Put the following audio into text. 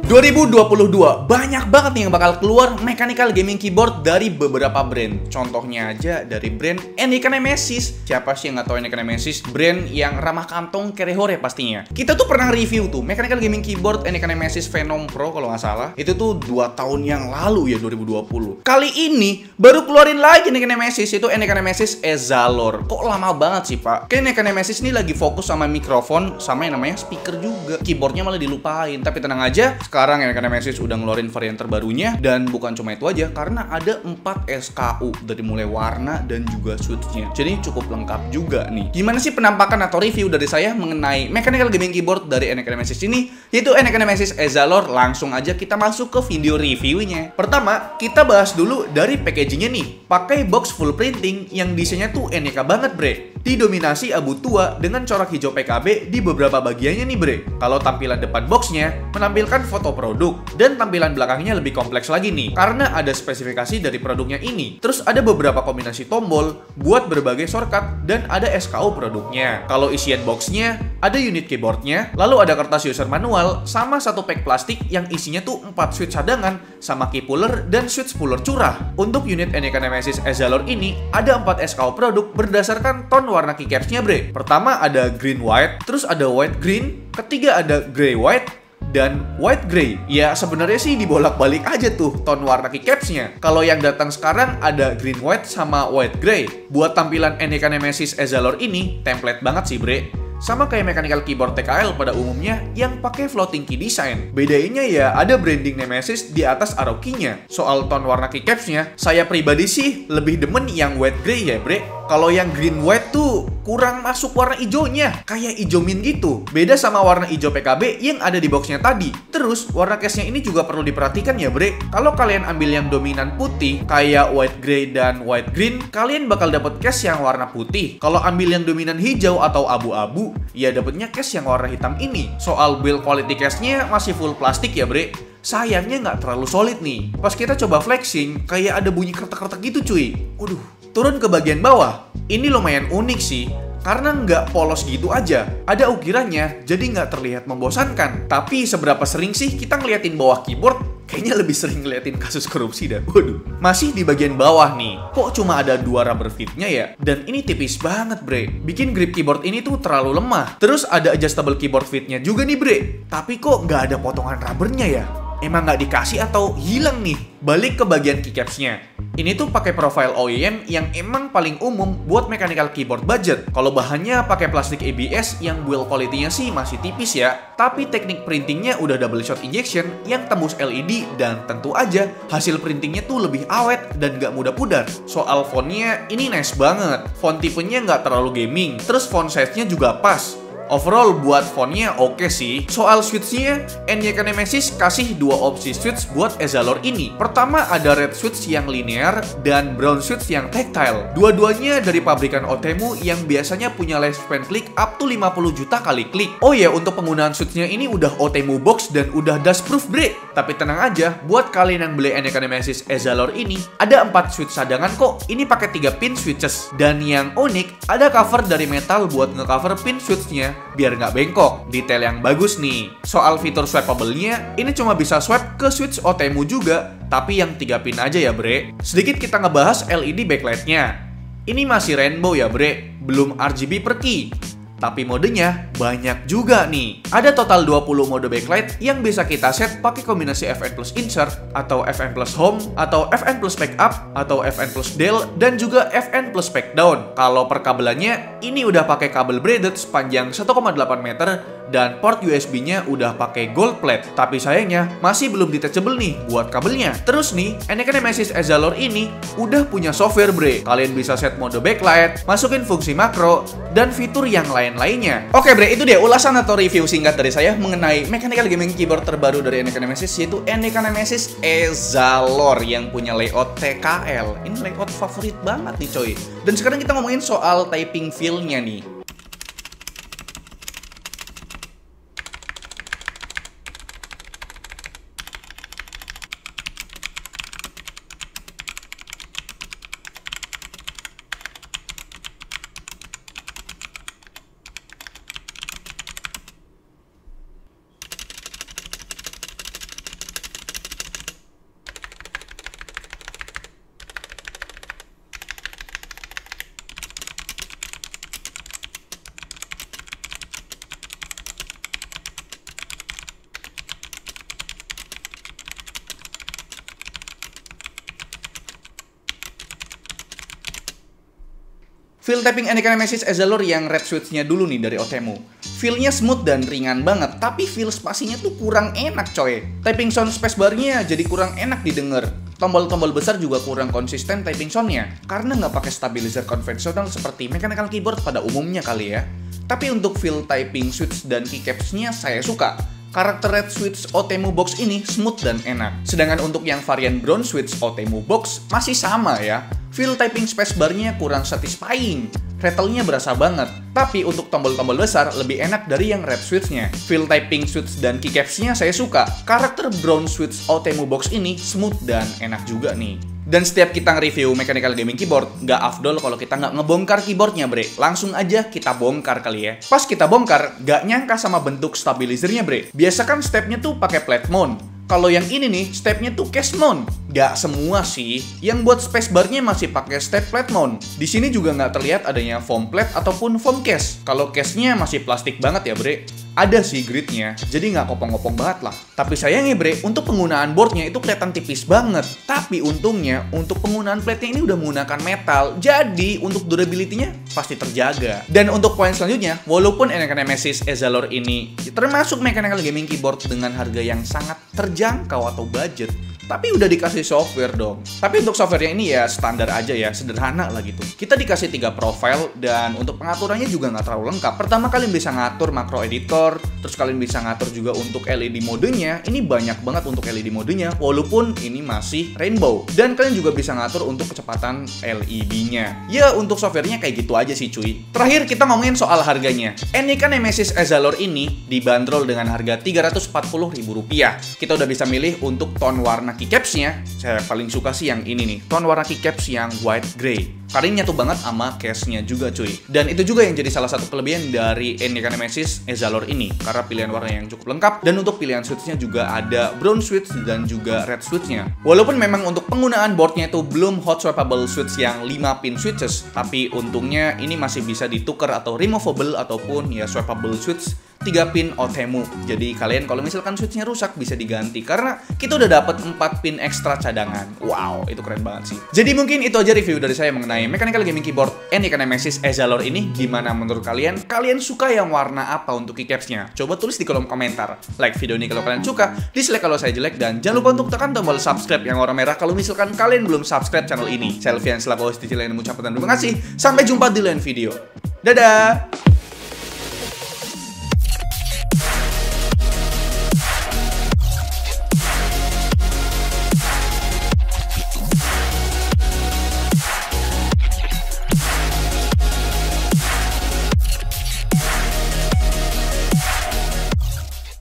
2022 banyak banget nih yang bakal keluar mechanical gaming keyboard dari beberapa brand. Contohnya aja dari brand NEK Nemesis. Siapa sih yang nggak tahu NEK Nemesis? Brand yang ramah kantong kerehore pastinya. Kita tuh pernah review tuh mechanical gaming keyboard NEK Nemesis Venom Pro kalau nggak salah. Itu tuh 2 tahun yang lalu ya, 2020. Kali ini baru keluarin lagi NEK Nemesis, itu NEK Nemesis Ezalor. Kok lama banget sih pak? Kayak NEK Nemesis ini lagi fokus sama mikrofon sama yang namanya speaker juga. Keyboardnya malah dilupain. Tapi tenang aja, sekarang NEK Nemesis udah ngeluarin varian terbarunya. Dan bukan cuma itu aja, karena ada 4 SKU dari mulai warna dan juga switchnya. Jadi cukup lengkap juga nih. Gimana sih penampakan atau review dari saya mengenai mechanical gaming keyboard dari NEK Nemesis ini? Yaitu NEK Nemesis Ezalor. Langsung aja kita masuk ke video reviewnya. Pertama, kita bahas dulu dari packagingnya nih. Pakai box full printing yang desainnya tuh NEK banget bre. Didominasi abu tua dengan corak hijau PKB di beberapa bagiannya nih bre. Kalau tampilan depan boxnya menampilkan foto produk, dan tampilan belakangnya lebih kompleks lagi nih karena ada spesifikasi dari produknya ini. Terus ada beberapa kombinasi tombol buat berbagai shortcut dan ada SKU produknya. Kalau isian boxnya ada unit keyboardnya, lalu ada kertas user manual sama satu pack plastik yang isinya tuh 4 switch cadangan sama key puller dan switch puller curah. Untuk unit NEK Nemesis Ezalor ini ada 4 SKU produk berdasarkan tone warna keycapsnya bre. Pertama ada green white, terus ada white green, ketiga ada grey white, dan white grey. Ya sebenarnya sih dibolak-balik aja tuh tone warna keycapsnya. Kalau yang datang sekarang ada green white sama white grey. Buat tampilan NEK Nemesis Ezalor ini template banget sih bre. Sama kayak mechanical keyboard TKL pada umumnya yang pakai floating key design. Bedanya ya ada branding Nemesis di atas arrow key-nya. Soal tone warna keycapsnya, saya pribadi sih lebih demen yang white grey ya bre. Kalau yang green white tuh kurang masuk warna hijaunya, kayak hijau mint gitu. Beda sama warna hijau PKB yang ada di boxnya tadi. Terus warna case-nya ini juga perlu diperhatikan ya bre. Kalau kalian ambil yang dominan putih kayak white grey dan white green, kalian bakal dapet case yang warna putih. Kalau ambil yang dominan hijau atau abu-abu, ya dapetnya case yang warna hitam ini. Soal build quality case-nya masih full plastik ya bre. Sayangnya nggak terlalu solid nih. Pas kita coba flexing, kayak ada bunyi kretek-kretek gitu cuy. Waduh. Turun ke bagian bawah, ini lumayan unik sih. Karena nggak polos gitu aja, ada ukirannya, jadi nggak terlihat membosankan. Tapi seberapa sering sih kita ngeliatin bawah keyboard? Kayaknya lebih sering ngeliatin kasus korupsi dah. Waduh. Masih di bagian bawah nih, kok cuma ada 2 rubber feet-nya ya? Dan ini tipis banget bre. Bikin grip keyboard ini tuh terlalu lemah. Terus ada adjustable keyboard feet-nya juga nih bre. Tapi kok nggak ada potongan rubbernya ya? Emang nggak dikasih atau hilang nih? Balik ke bagian keycaps-nya. Ini tuh pakai profile OEM yang emang paling umum buat mechanical keyboard budget. Kalau bahannya pakai plastik ABS yang build quality-nya sih masih tipis ya. Tapi teknik printingnya udah double shot injection yang tembus LED, dan tentu aja hasil printingnya tuh lebih awet dan gak mudah pudar. Soal fontnya ini nice banget. Font tipenya nggak terlalu gaming. Terus font size-nya juga pas. Overall buat fontnya oke sih. Soal switch-nya, NEK Nemesis kasih 2 opsi switch buat Ezalor ini. Pertama ada red switch yang linear dan brown switch yang tactile. Dua-duanya dari pabrikan Otemu yang biasanya punya lifespan klik up to 50 juta kali klik. Oh ya, untuk penggunaan switch-nya ini udah Otemu box dan udah dust proof bre. Tapi tenang aja, buat kalian yang beli NEK Nemesis Ezalor ini, ada 4 switch cadangan kok. Ini pakai 3 pin switches. Dan yang unik, ada cover dari metal buat ngecover pin switch-nya biar nggak bengkok. Detail yang bagus nih. Soal fitur swappable-nya, ini cuma bisa swap ke switch Otemu juga, tapi yang 3 pin aja ya bre. Sedikit kita ngebahas LED backlight-nya. Ini masih rainbow ya bre, belum RGB per key. Tapi modenya banyak juga nih. Ada total 20 mode backlight yang bisa kita set pakai kombinasi FN plus insert, atau FN plus home, atau FN plus back up, atau FN plus del, dan juga FN plus back down. Kalau perkabelannya, ini udah pakai kabel braided sepanjang 1,8 meter, dan port USB-nya udah pakai gold plate. Tapi sayangnya masih belum detachable nih buat kabelnya. Terus nih, NEK Nemesis Ezalor ini udah punya software bre. Kalian bisa set mode backlight, masukin fungsi makro, dan fitur yang lain-lainnya. Oke bre, itu dia ulasan atau review singkat dari saya mengenai mechanical gaming keyboard terbaru dari NEK Nemesis, yaitu NEK Nemesis Ezalor yang punya layout TKL. Ini layout favorit banget nih coy. Dan sekarang kita ngomongin soal typing feel-nya nih. Feel tapping NEK Nemesis Ezalor yang red switch-nya dulu nih dari Otemu. Feel-nya smooth dan ringan banget, tapi feel spasinya tuh kurang enak coy. Tapping sound spacebar-nya jadi kurang enak didengar. Tombol-tombol besar juga kurang konsisten typing sound-nya, karena nggak pakai stabilizer konvensional seperti mechanical keyboard pada umumnya kali ya. Tapi untuk feel typing switch dan keycaps-nya saya suka. Karakter red switch Otemu Box ini smooth dan enak. Sedangkan untuk yang varian brown switch Otemu Box masih sama ya. Feel typing spacebar-nya kurang satisfying. Rattle-nya berasa banget. Tapi untuk tombol-tombol besar lebih enak dari yang red switch-nya. Feel typing switch dan keycaps-nya saya suka. Karakter brown switch Otemu Box ini smooth dan enak juga nih. Dan setiap kita nge-review mechanical gaming keyboard, nggak afdol kalau kita nggak ngebongkar keyboardnya, bre. Langsung aja kita bongkar kali ya. Pas kita bongkar, nggak nyangka sama bentuk stabilizernya, bre. Biasa kan stepnya tuh pakai flat mount. Kalau yang ini nih, stepnya tuh case mount. Nggak semua sih. Yang buat spacebar-nya masih pakai step flat mount. Di sini juga nggak terlihat adanya foam plate ataupun foam case. Kalau case-nya masih plastik banget ya, bre. Ada sih gridnya, jadi nggak kopong-kopong banget lah. Tapi sayangnya bre, untuk penggunaan boardnya itu kelihatan tipis banget. Tapi untungnya, untuk penggunaan plate-nya ini udah menggunakan metal, jadi untuk durability-nya pasti terjaga. Dan untuk poin selanjutnya, walaupun NEK Nemesis Ezalor ini termasuk mechanical gaming keyboard dengan harga yang sangat terjangkau atau budget, tapi udah dikasih software dong. Tapi untuk softwarenya ini ya standar aja ya, sederhana lah gitu. Kita dikasih 3 profile dan untuk pengaturannya juga nggak terlalu lengkap. Pertama kalian bisa ngatur macro editor, terus kalian bisa ngatur juga untuk LED modenya. Ini banyak banget untuk LED modenya, walaupun ini masih rainbow. Dan kalian juga bisa ngatur untuk kecepatan LED-nya. Ya untuk softwarenya kayak gitu aja sih cuy. Terakhir kita ngomongin soal harganya. NEK Nemesis Ezalor ini dibanderol dengan harga Rp340.000. Kita udah bisa milih untuk tone warna keycaps-nya. Saya paling suka sih yang ini nih, tone warna keycaps yang white grey. Karena nyatu banget sama case-nya juga cuy. Dan itu juga yang jadi salah satu kelebihan dari NEK Nemesis Ezalor ini, karena pilihan warna yang cukup lengkap. Dan untuk pilihan switch-nya juga ada brown switch dan juga red switch-nya. Walaupun memang untuk penggunaan board-nya itu belum hot swappable switch yang 5 pin switches, tapi untungnya ini masih bisa ditukar atau removable ataupun ya swappable switch 3 pin Otemu. Jadi kalian kalau misalkan switch-nya rusak bisa diganti karena kita udah dapat 4 pin ekstra cadangan. Wow, itu keren banget sih. Jadi mungkin itu aja review dari saya mengenai mechanical gaming keyboard NEK Nemesis Ezalor ini. Gimana menurut kalian? Kalian suka yang warna apa untuk keycaps-nya? Coba tulis di kolom komentar. Like video ini kalau kalian suka, dislike kalau saya jelek, dan jangan lupa untuk tekan tombol subscribe yang warna merah kalau misalkan kalian belum subscribe channel ini. Saya Alfian selaku host di channel yang mengucapkan terima kasih. Sampai jumpa di lain video. Dadah!